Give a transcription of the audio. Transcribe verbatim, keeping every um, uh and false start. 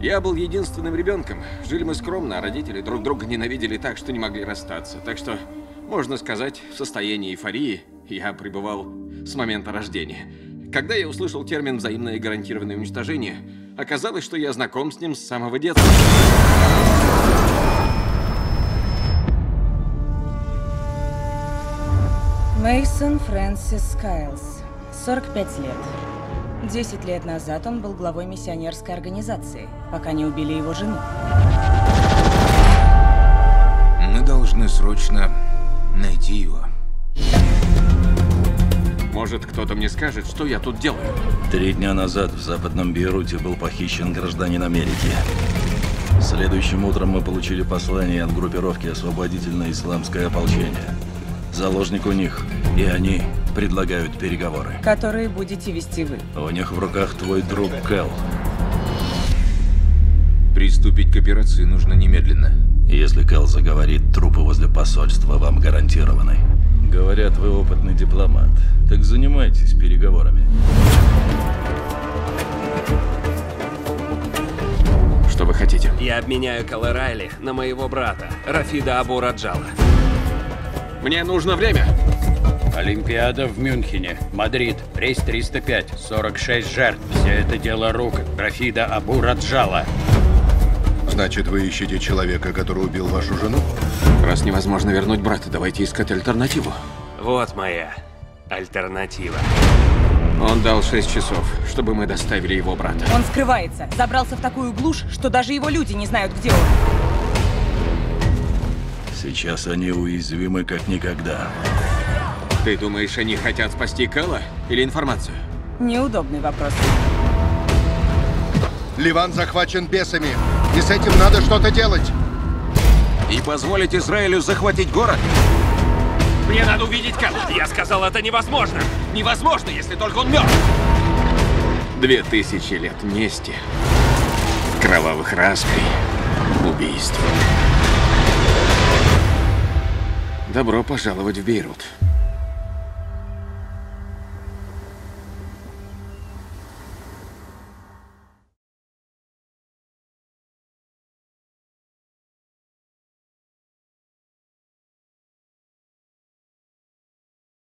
Я был единственным ребенком. Жили мы скромно, а родители друг друга ненавидели так, что не могли расстаться. Так что, можно сказать, в состоянии эйфории я пребывал с момента рождения. Когда я услышал термин «взаимное гарантированное уничтожение», оказалось, что я знаком с ним с самого детства. Мейсон Фрэнсис Кайлс, сорок пять лет. Десять лет назад он был главой миссионерской организации, пока не убили его жену. Мы должны срочно найти его. Может, кто-то мне скажет, что я тут делаю? Три дня назад в западном Бейруте был похищен гражданин Америки. Следующим утром мы получили послание от группировки «Освободительное исламское ополчение». Заложник у них, и они предлагают переговоры. Которые будете вести вы. У них в руках твой друг Кэл. Приступить к операции нужно немедленно. Если Кэл заговорит, трупы возле посольства вам гарантированы. Говорят, вы опытный дипломат. Так занимайтесь переговорами. Что вы хотите? Я обменяю Кэла Райли на моего брата, Рафида Абу Раджала. Мне нужно время. Олимпиада в Мюнхене, Мадрид, рейс триста пять, сорок шесть жертв. Все это дело рук Рафида Абу Раджала. Значит, вы ищете человека, который убил вашу жену? Раз невозможно вернуть брата, давайте искать альтернативу. Вот моя альтернатива. Он дал шесть часов, чтобы мы доставили его брата. Он скрывается, забрался в такую глушь, что даже его люди не знают, где он. Сейчас они уязвимы как никогда. Ты думаешь, они хотят спасти Кэла или информацию? Неудобный вопрос. Ливан захвачен бесами, и с этим надо что-то делать. И позволить Израилю захватить город? Мне надо увидеть Кэла. Я сказал, это невозможно. Невозможно, если только он мертв. Две тысячи лет мести, кровавых расприй, убийств. Добро пожаловать в Бейрут.